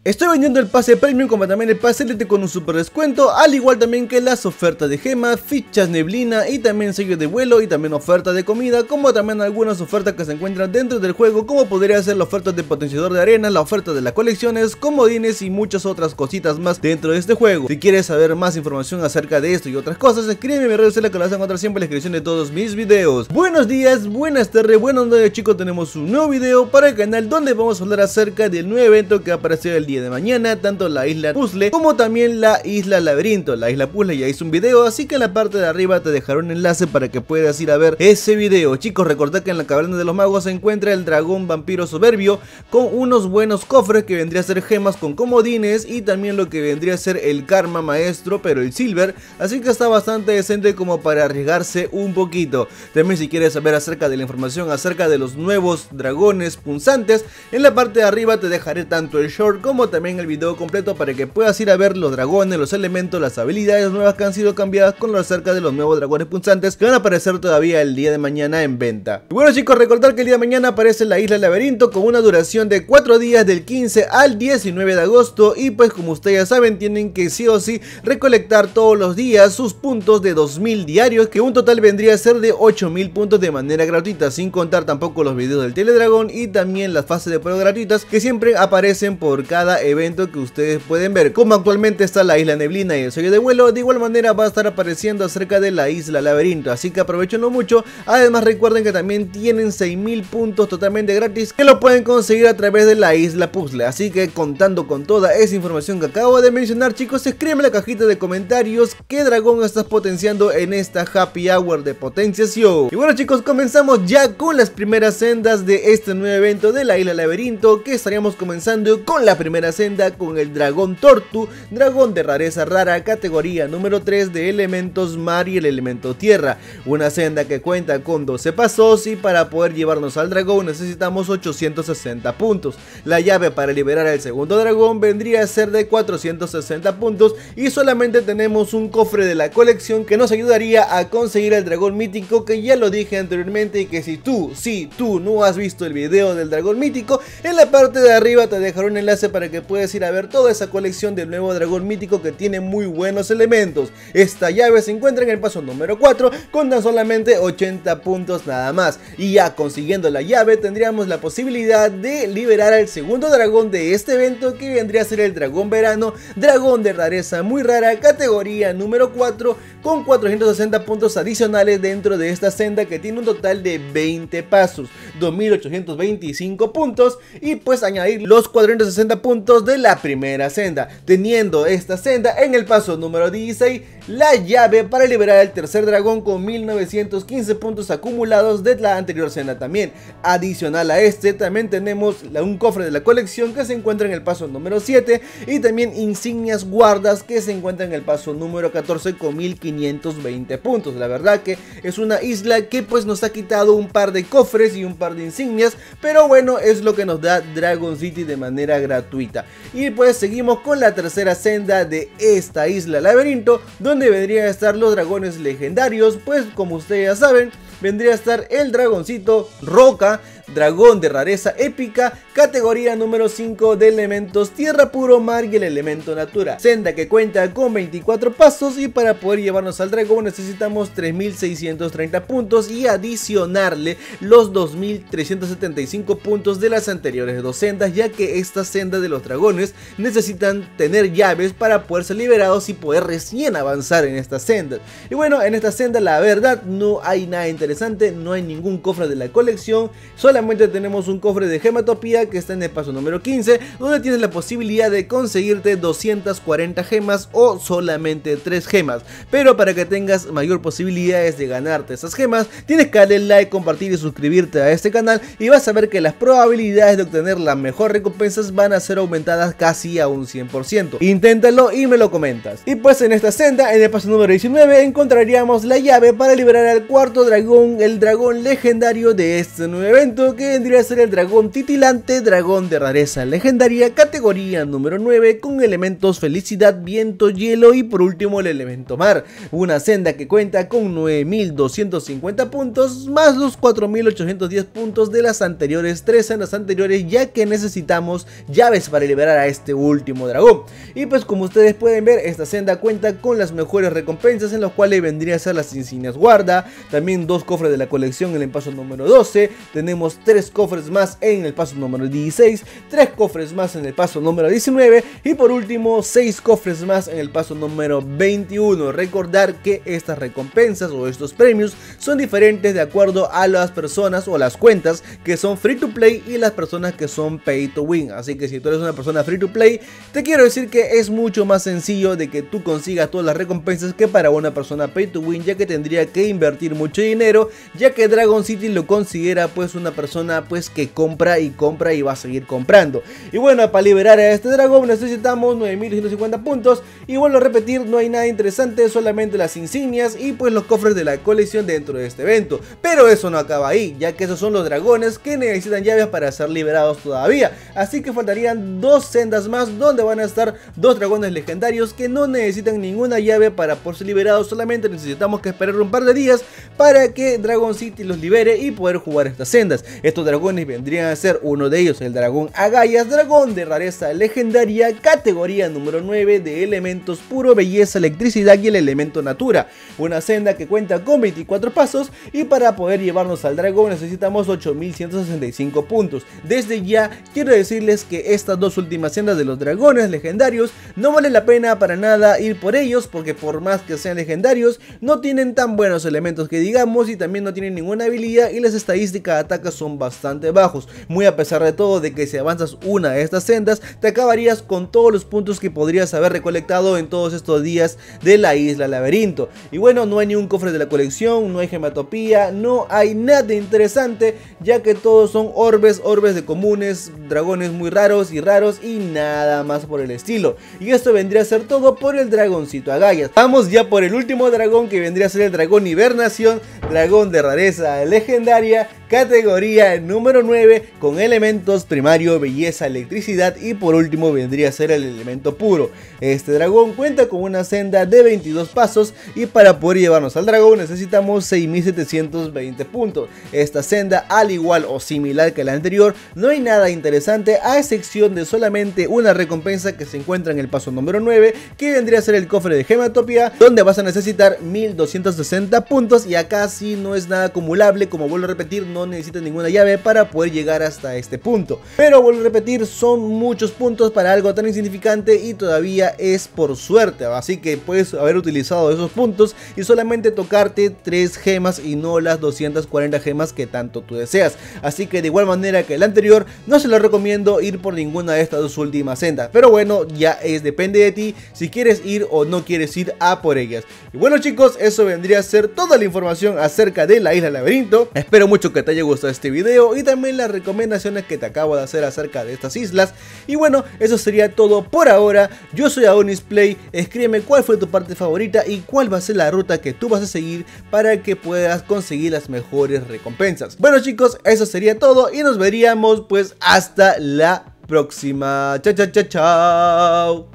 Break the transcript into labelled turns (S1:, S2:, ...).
S1: Estoy vendiendo el pase premium como también el pase elite con un super descuento, al igual también que las ofertas de gemas, fichas neblina y también sellos de vuelo y también ofertas de comida, como también algunas ofertas que se encuentran dentro del juego, como podría ser la oferta de potenciador de arena, la oferta de las colecciones, comodines y muchas otras cositas más dentro de este juego. Si quieres saber más información acerca de esto y otras cosas, escríbeme en mi red social que las vas a encontrar siempre en la descripción de todos mis videos. Buenos días, buenas tardes, buenas noches chicos, tenemos un nuevo video para el canal donde vamos a hablar acerca del nuevo evento que apareció el día de mañana, tanto la isla puzzle como también la isla laberinto. La isla puzzle ya hice un video, así que en la parte de arriba te dejaré un enlace para que puedas ir a ver ese video. Chicos, recordad que en la caverna de los magos se encuentra el dragón vampiro soberbio con unos buenos cofres que vendría a ser gemas con comodines y también lo que vendría a ser el karma maestro, pero el silver, así que está bastante decente como para arriesgarse un poquito. También si quieres saber acerca de la información acerca de los nuevos dragones punzantes, en la parte de arriba te dejaré tanto el short como también el video completo para que puedas ir a ver los dragones, los elementos, las habilidades nuevas que han sido cambiadas con lo acerca de los nuevos dragones punzantes que van a aparecer todavía el día de mañana en venta. Y bueno chicos, recordar que el día de mañana aparece la isla laberinto con una duración de 4 días del 15 al 19 de agosto y pues como ustedes ya saben tienen que sí o sí recolectar todos los días sus puntos de 2000 diarios, que un total vendría a ser de 8000 puntos de manera gratuita, sin contar tampoco los videos del teledragón y también las fases de prueba gratuitas que siempre aparecen por cada evento que ustedes pueden ver. Como actualmente está la isla neblina y el sello de vuelo, de igual manera va a estar apareciendo acerca de la isla laberinto, así que aprovechenlo mucho. Además recuerden que también tienen 6000 puntos totalmente gratis que lo pueden conseguir a través de la isla puzzle, así que contando con toda esa información que acabo de mencionar chicos, escríbeme en la cajita de comentarios qué dragón estás potenciando en esta happy hour de potenciación. Y bueno chicos, comenzamos ya con las primeras sendas de este nuevo evento de la isla laberinto, que estaríamos comenzando con la primera senda con el dragón tortu, dragón de rareza rara, categoría número 3 de elementos mar y el elemento tierra. Una senda que cuenta con 12 pasos y para poder llevarnos al dragón necesitamos 860 puntos. La llave para liberar al segundo dragón vendría a ser de 460 puntos y solamente tenemos un cofre de la colección que nos ayudaría a conseguir el dragón mítico, que ya lo dije anteriormente y que si tú no has visto el video del dragón mítico, en la parte de arriba te dejaré un enlace para que puedas ir a ver toda esa colección del nuevo dragón mítico que tiene muy buenos elementos. Esta llave se encuentra en el paso número 4 con tan solamente 80 puntos nada más, y ya consiguiendo la llave tendríamos la posibilidad de liberar al segundo dragón de este evento, que vendría a ser el dragón verano, dragón de rareza muy rara, categoría número 4 con 460 puntos adicionales dentro de esta senda que tiene un total de 20 pasos, 2825 puntos, y pues añadir los 460 puntos de la primera senda, teniendo esta senda en el paso número 16 la llave para liberar al tercer dragón con 1915 puntos acumulados de la anterior senda también. Adicional a este también tenemos un cofre de la colección que se encuentra en el paso número 7 y también insignias guardas que se encuentran en el paso número 14 con 1520 puntos. La verdad que es una isla que pues nos ha quitado un par de cofres y un par de insignias, pero bueno, es lo que nos da Dragon City de manera gratuita. Y pues seguimos con la tercera senda de esta isla laberinto, donde vendrían a estar los dragones legendarios. Pues como ustedes ya saben, vendría a estar el dragoncito roca, dragón de rareza épica, categoría número 5 de elementos tierra, puro mar y el elemento natura. Senda que cuenta con 24 pasos y para poder llevarnos al dragón necesitamos 3630 puntos y adicionarle los 2375 puntos de las anteriores dos sendas, ya que esta senda de los dragones necesitan tener llaves para poder ser liberados y poder recién avanzar en esta senda. Y bueno, en esta senda la verdad no hay nada interesante, no hay ningún cofre de la colección, solamente tenemos un cofre de gematopía que está en el paso número 15, donde tienes la posibilidad de conseguirte 240 gemas o solamente 3 gemas. Pero para que tengas mayor posibilidades de ganarte esas gemas, tienes que darle like, compartir y suscribirte a este canal, y vas a ver que las probabilidades de obtener las mejores recompensas van a ser aumentadas casi a un 100%. Inténtalo y me lo comentas. Y pues en esta senda, en el paso número 19, encontraríamos la llave para liberar al cuarto dragón, el dragón legendario de este nuevo evento, laberinto, que vendría a ser el dragón titilante, dragón de rareza legendaria, categoría número 9, con elementos felicidad, viento, hielo y por último el elemento mar. Una senda que cuenta con 9250 puntos más los 4810 puntos de las anteriores 3 sendas anteriores, ya que necesitamos llaves para liberar a este último dragón. Y pues como ustedes pueden ver, esta senda cuenta con las mejores recompensas, en las cuales vendría a ser las insignias guarda, también 2 cofres de la colección en el paso número 12, tenemos 3 cofres más en el paso número 16, 3 cofres más en el paso número 19 y por último 6 cofres más en el paso número 21. Recordar que estas recompensas o estos premios son diferentes de acuerdo a las personas o las cuentas que son free to play y las personas que son pay to win. Así que si tú eres una persona free to play, te quiero decir que es mucho más sencillo de que tú consigas todas las recompensas que para una persona pay to win, ya que tendría que invertir mucho dinero, ya que Dragon City lo considera pues una persona pues que compra y va a seguir comprando. Y bueno, para liberar a este dragón necesitamos 9250 puntos y vuelvo a repetir, no hay nada interesante, solamente las insignias y pues los cofres de la colección dentro de este evento. Pero eso no acaba ahí, ya que esos son los dragones que necesitan llaves para ser liberados todavía. Así que faltarían 2 sendas más donde van a estar 2 dragones legendarios que no necesitan ninguna llave para por ser liberados, solamente necesitamos que esperar un par de días para que Dragon City los libere y poder jugar estas sendas. Estos dragones vendrían a ser uno de ellos, el dragón Agallas, dragón de rareza legendaria, categoría número 9 de elementos puro, belleza, electricidad y el elemento natura. Una senda que cuenta con 24 pasos y para poder llevarnos al dragón necesitamos 8165 puntos. Desde ya quiero decirles que estas 2 últimas sendas de los dragones legendarios no vale la pena para nada ir por ellos, porque por más que sean legendarios no tienen tan buenos elementos que digamos y también no tienen ninguna habilidad y las estadísticas de ataque son bastante bajos, muy a pesar de todo de que si avanzas una de estas sendas te acabarías con todos los puntos que podrías haber recolectado en todos estos días de la isla laberinto. Y bueno, no hay ni un cofre de la colección, no hay gematopía, no hay nada interesante, ya que todos son orbes de comunes, dragones muy raros y nada más por el estilo. Y esto vendría a ser todo por el dragoncito Agallas. Vamos ya por el último dragón, que vendría a ser el dragón hibernación, dragón de rareza legendaria, categoría número 9, con elementos primario, belleza, electricidad y por último vendría a ser el elemento puro. Este dragón cuenta con una senda de 22 pasos y para poder llevarnos al dragón necesitamos 6720 puntos. Esta senda, al igual o similar que la anterior, no hay nada interesante a excepción de solamente una recompensa que se encuentra en el paso número 9, que vendría a ser el cofre de gematopía, donde vas a necesitar 1260 puntos y acá sí no es nada acumulable, como vuelvo a repetir, no necesitas ninguna llave para poder llegar hasta este punto. Pero vuelvo a repetir, son muchos puntos para algo tan insignificante y todavía es por suerte, así que puedes haber utilizado esos puntos y solamente tocarte 3 gemas y no las 240 gemas que tanto tú deseas. Así que de igual manera que el anterior, no se lo recomiendo ir por ninguna de estas 2 últimas sendas, pero bueno, ya depende de ti si quieres ir o no quieres ir a por ellas. Y bueno chicos, eso vendría a ser toda la información acerca de la isla laberinto. Espero mucho que te haya gustado este video y también las recomendaciones que te acabo de hacer acerca de estas islas. Y bueno, eso sería todo por ahora. Yo soy Adonisplay, escríbeme cuál fue tu parte favorita y cuál va a ser la ruta que tú vas a seguir para que puedas conseguir las mejores recompensas. Bueno chicos, eso sería todo y nos veríamos pues hasta la próxima. Chao, chao, chao, chao.